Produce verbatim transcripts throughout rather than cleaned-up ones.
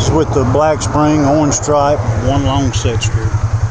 is with the black spring, orange stripe, one long set screw.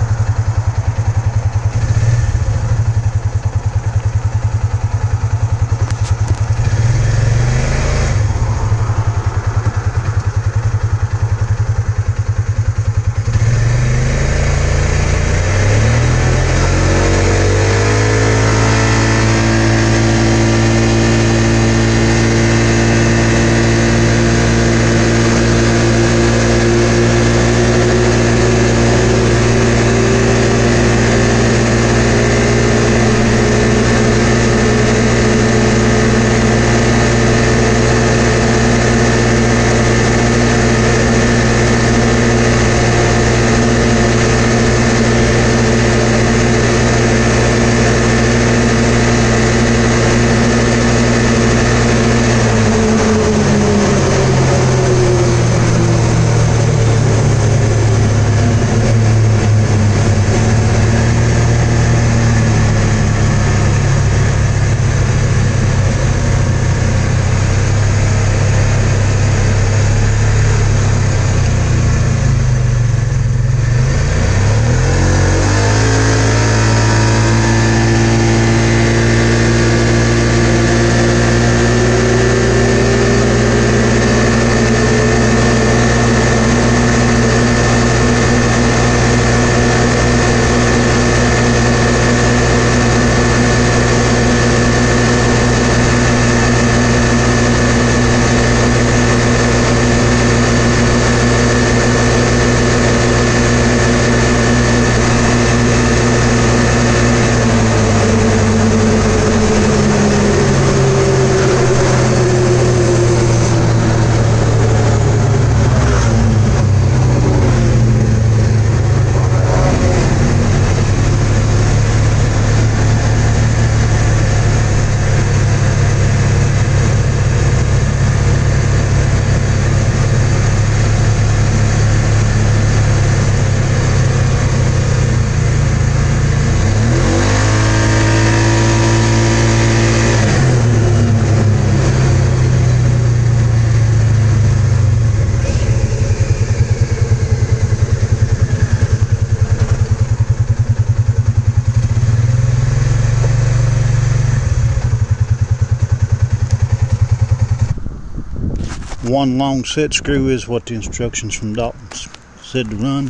One long set screw is what the instructions from Dalton said to run.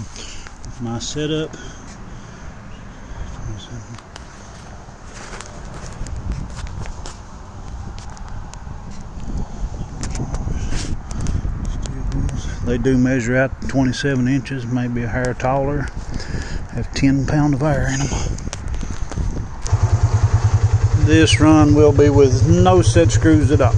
My setup. They do measure out twenty-seven inches, maybe a hair taller. Have ten pound of air in them. This run will be with no set screws at all.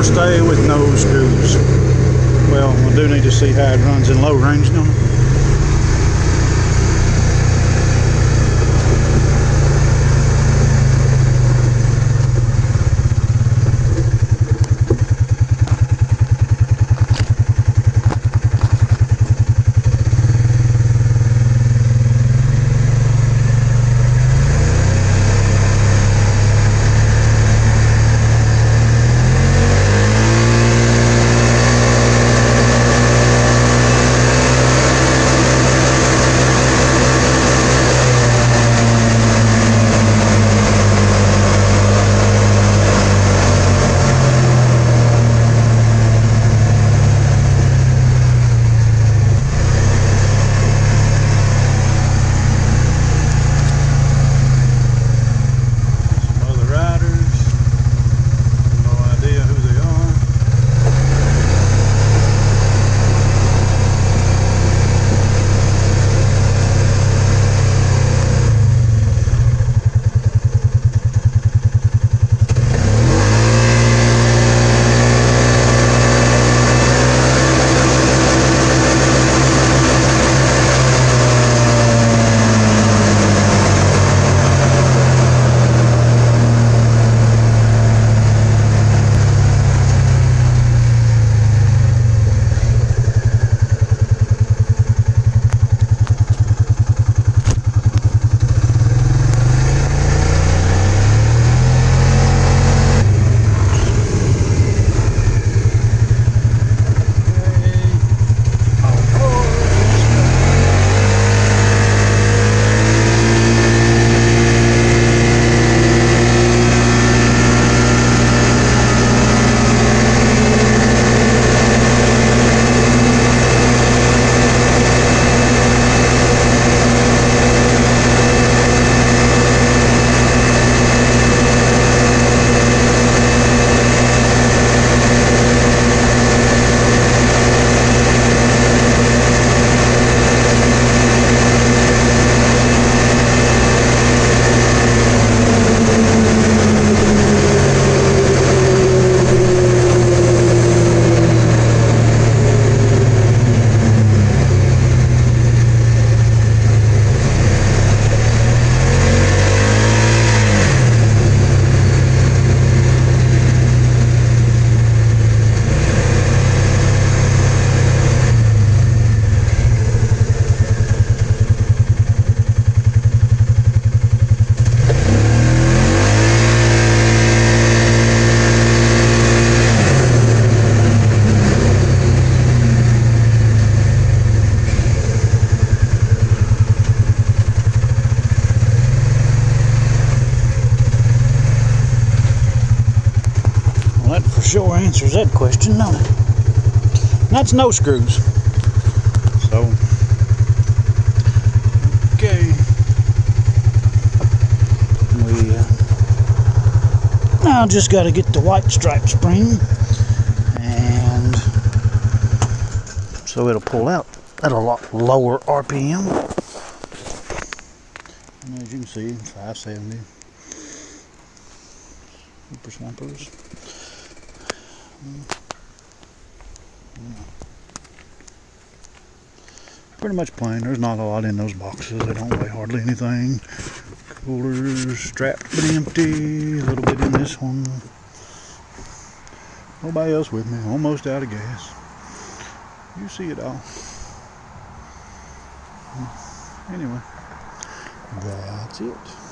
stay with no screws. Well, I do need to see how it runs in low range, don't I? Sure answers that question, don't it? That's no screws. So, okay. We uh, now just got to get the white stripe spring, and so it'll pull out at a lot lower R P M. And as you can see, five seventy. Super swampers. Pretty much plain. There's not a lot in those boxes. They don't weigh hardly anything. Coolers strapped but empty. A little bit in this one. Nobody else with me. Almost out of gas. You see it all. Anyway, that's it.